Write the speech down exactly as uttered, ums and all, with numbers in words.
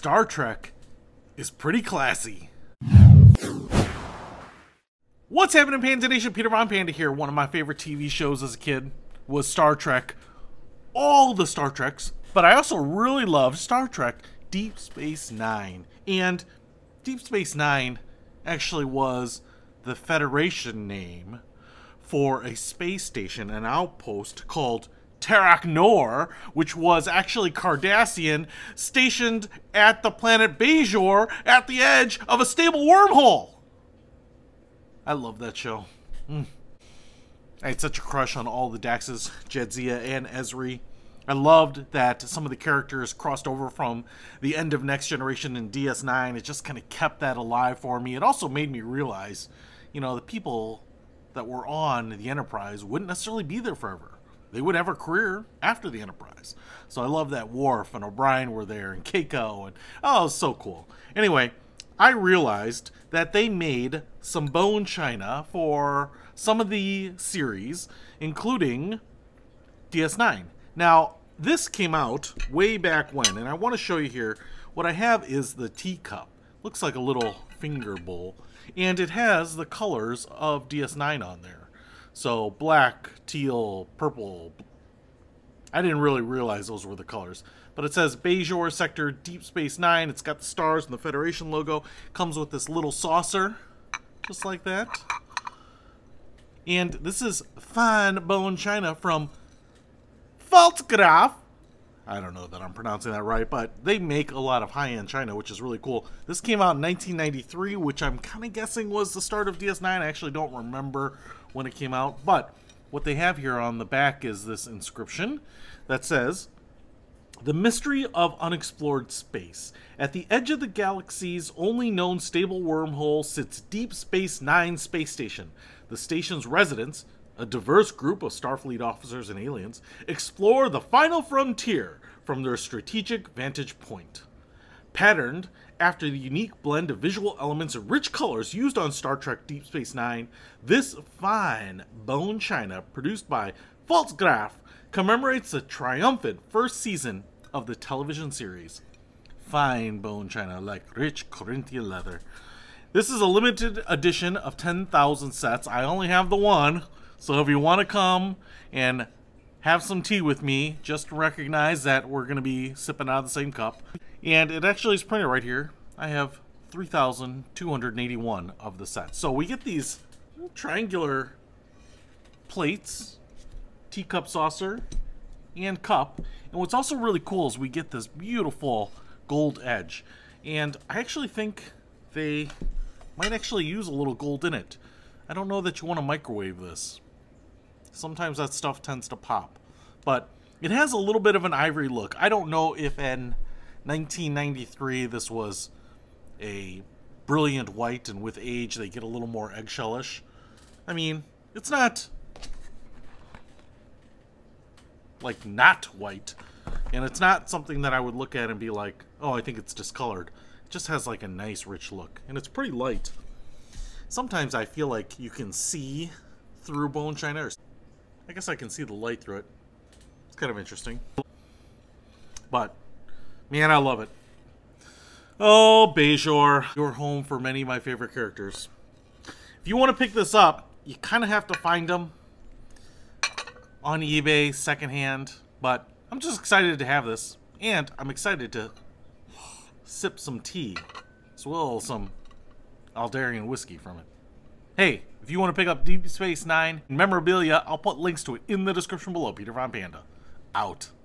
Star Trek is pretty classy. What's happening, Panda Nation? Peter Von Panda here. One of my favorite T V shows as a kid was Star Trek. All the Star Treks. But I also really loved Star Trek Deep Space Nine. And Deep Space Nine actually was the Federation name for a space station, an outpost called Terok Nor, which was actually Cardassian, stationed at the planet Bajor at the edge of a stable wormhole. I love that show. Mm. I had such a crush on all the Daxes, Jadzia, and Ezri. I loved that some of the characters crossed over from the end of Next Generation and D S nine. It just kind of kept that alive for me. It also made me realize, you know, the people that were on the Enterprise wouldn't necessarily be there forever. They would have a career after the Enterprise. So I love that Worf and O'Brien were there, and Keiko, and oh, it was so cool. Anyway, I realized that they made some bone china for some of the series, including D S nine. Now, this came out way back when, and I want to show you here. What I have is the teacup. Looks like a little finger bowl, and it has the colors of D S nine on there. So black, teal, purple. I didn't really realize those were the colors. But it says Bajor Sector Deep Space Nine. It's got the stars and the Federation logo. Comes with this little saucer, just like that. And this is fine bone china from Pfaltzgraff. I don't know that I'm pronouncing that right, but they make a lot of high-end china, which is really cool. This came out in nineteen ninety-three, which I'm kind of guessing was the start of D S nine. I actually don't remember when it came out, but what they have here on the back is this inscription that says, "The mystery of unexplored space. At the edge of the galaxy's only known stable wormhole sits Deep Space Nine space station. The station's residents, a diverse group of Starfleet officers and aliens, explore the final frontier from their strategic vantage point. Patterned after the unique blend of visual elements and rich colors used on Star Trek Deep Space Nine, this fine bone china produced by Pfaltzgraff commemorates the triumphant first season of the television series." Fine bone china, like rich Corinthian leather. This is a limited edition of ten thousand sets. I only have the one. So if you want to come and have some tea with me, just recognize that we're going to be sipping out of the same cup. And it actually is printed right here. I have three thousand two hundred eighty-one of the sets. So we get these triangular plates, teacup saucer, and cup. And what's also really cool is we get this beautiful gold edge. And I actually think they might actually use a little gold in it. I don't know that you want to microwave this. Sometimes that stuff tends to pop. But it has a little bit of an ivory look. I don't know if in nineteen ninety-three this was a brilliant white, and with age they get a little more eggshellish. I mean, it's not like not white. And it's not something that I would look at and be like, oh, I think it's discolored. It just has like a nice rich look. And it's pretty light. Sometimes I feel like you can see through bone china. Or I guess I can see the light through it. It's kind of interesting. But, man, I love it. Oh, Bajor. You're home for many of my favorite characters. If you want to pick this up, you kind of have to find them on eBay, secondhand. But I'm just excited to have this. And I'm excited to sip some tea, as well as some Aldarian whiskey from it. Hey, if you want to pick up Deep Space Nine memorabilia, I'll put links to it in the description below. Peter Von Panda, out.